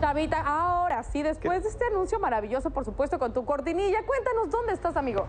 Chavita, ahora sí, después de este anuncio maravilloso, por supuesto, con tu cortinilla, cuéntanos dónde estás, amigo.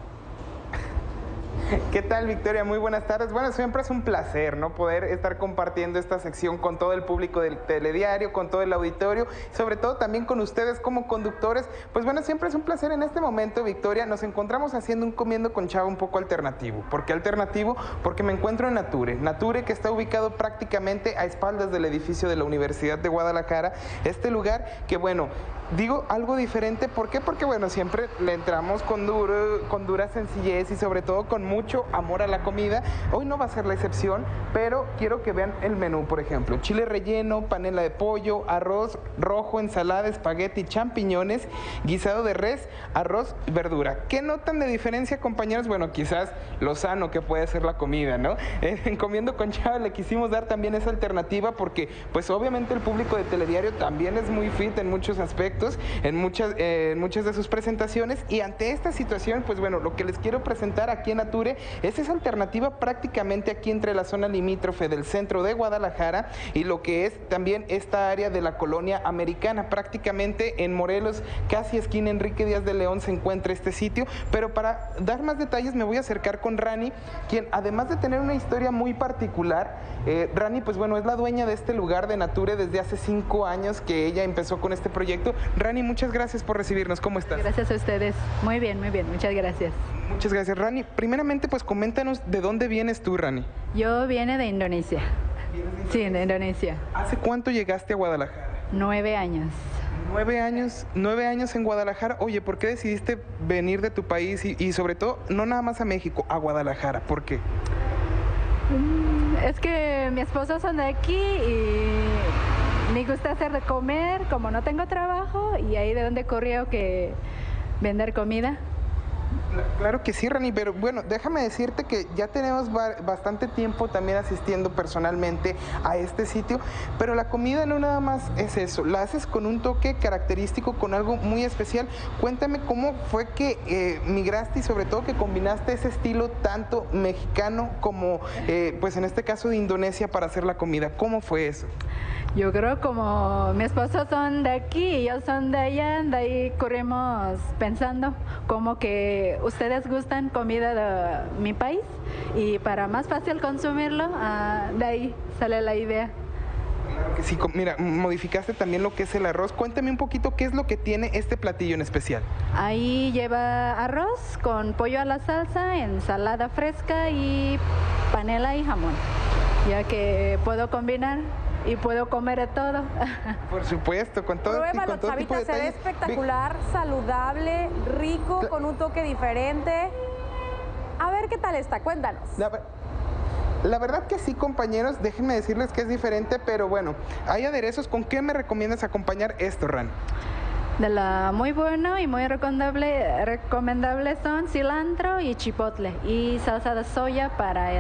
¿Qué tal, Victoria? Muy buenas tardes. Bueno, siempre es un placer, ¿no? Poder estar compartiendo esta sección con todo el público del telediario, con todo el auditorio, sobre todo también con ustedes como conductores. Pues bueno, siempre es un placer. En este momento, Victoria, nos encontramos haciendo un Comiendo con Chava un poco alternativo. ¿Por qué alternativo? Porque me encuentro en Nature. Nature, que está ubicado prácticamente a espaldas del edificio de la Universidad de Guadalajara. Este lugar que, bueno, digo algo diferente. ¿Por qué? Porque, bueno, siempre le entramos con dura sencillez y sobre todo con mucho amor a la comida. Hoy no va a ser la excepción, pero quiero que vean el menú, por ejemplo. Chile relleno, panela de pollo, arroz rojo, ensalada, espagueti, champiñones, guisado de res, arroz y verdura. ¿Qué notan de diferencia, compañeros? Bueno, quizás lo sano que puede ser la comida, ¿no? En Comiendo con Chava le quisimos dar también esa alternativa porque, pues obviamente el público de telediario también es muy fit en muchos aspectos, en muchas de sus presentaciones, y ante esta situación, pues bueno, lo que les quiero presentar aquí en Nature es esa alternativa prácticamente aquí entre la zona limítrofe del centro de Guadalajara y lo que es también esta área de la colonia americana. Prácticamente en Morelos, casi esquina Enrique Díaz de León, se encuentra este sitio, pero para dar más detalles me voy a acercar con Rani, quien además de tener una historia muy particular, Rani, pues bueno, es la dueña de este lugar de Nature desde hace 5 años que ella empezó con este proyecto. Rani, muchas gracias por recibirnos. ¿Cómo estás? Gracias a ustedes. Muy bien, muchas gracias. Muchas gracias, Rani. Primeramente, pues coméntanos de dónde vienes tú, Rani. Yo vine de Indonesia. Sí, de Indonesia. ¿Hace cuánto llegaste a Guadalajara? 9 años. 9 años en Guadalajara. Oye, ¿por qué decidiste venir de tu país y sobre todo, no nada más a México, a Guadalajara? ¿Por qué? Es que mi esposo son de aquí y me gusta hacer de comer, como no tengo trabajo, y ahí de donde ocurrió que vender comida. Claro que sí, Rani, pero bueno, déjame decirte que ya tenemos bastante tiempo también asistiendo personalmente a este sitio, pero la comida no nada más es eso, la haces con un toque característico, con algo muy especial. Cuéntame cómo fue que migraste y sobre todo que combinaste ese estilo tanto mexicano como, pues en este caso de Indonesia para hacer la comida. ¿Cómo fue eso? Yo creo como mi esposo son de aquí y yo son de allá, de ahí corrimos pensando como que ustedes gustan comida de mi país y para más fácil consumirlo, de ahí sale la idea. Claro que sí, mira, modificaste también lo que es el arroz. Cuéntame un poquito qué es lo que tiene este platillo en especial. Ahí lleva arroz con pollo a la salsa, ensalada fresca y panela y jamón, ya que puedo combinar y puedo comer de todo. Por supuesto, con todo, Pruébalo, con todo tipo de Chavita, se ve detalles. espectacular, saludable, rico, con un toque diferente. A ver qué tal está, cuéntanos. La verdad que sí, compañeros, déjenme decirles que es diferente, pero bueno, hay aderezos. ¿Con qué me recomiendas acompañar esto, Ran? De la muy bueno y muy recomendable son cilantro y chipotle y salsa de soya para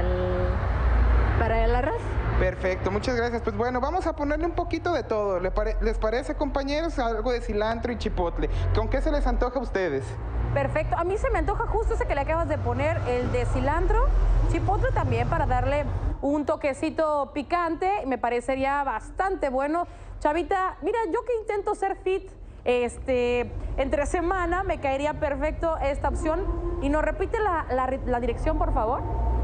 el arroz. Perfecto, muchas gracias. Pues bueno, vamos a ponerle un poquito de todo. ¿Les parece, compañeros? Algo de cilantro y chipotle. ¿Con qué se les antoja a ustedes? Perfecto, a mí se me antoja justo ese que le acabas de poner, el de cilantro, chipotle también para darle un toquecito picante, me parecería bastante bueno. Chavita, mira, yo que intento ser fit, entre semana me caería perfecto esta opción. Y nos repite la dirección, por favor.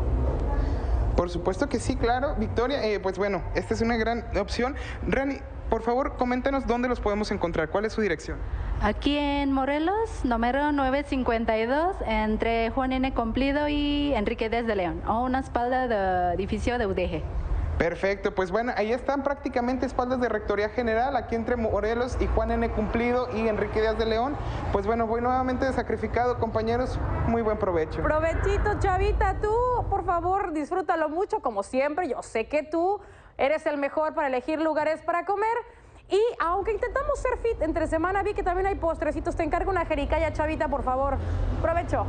Por supuesto que sí, claro, Victoria. Pues bueno, esta es una gran opción. Rani, por favor, coméntanos dónde los podemos encontrar. ¿Cuál es su dirección? Aquí en Morelos, número 952, entre Juan N. Cumplido y Enrique Díaz de León, o una espalda de edificio de UDG. Perfecto, pues bueno, ahí están prácticamente espaldas de Rectoría General, aquí entre Morelos y Juan N. Cumplido y Enrique Díaz de León. Pues bueno, voy nuevamente de sacrificado, compañeros, muy buen provecho. Provechito, Chavita, tú, por favor, disfrútalo mucho, como siempre. Yo sé que tú eres el mejor para elegir lugares para comer. Y aunque intentamos ser fit entre semana, vi que también hay postrecitos. Te encargo una jericaya, Chavita, por favor. Provecho.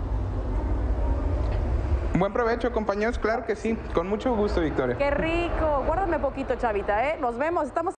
Buen provecho, compañeros, claro que sí. Con mucho gusto, Victoria. Qué rico. Guárdame poquito, Chavita, ¿eh? Nos vemos. Estamos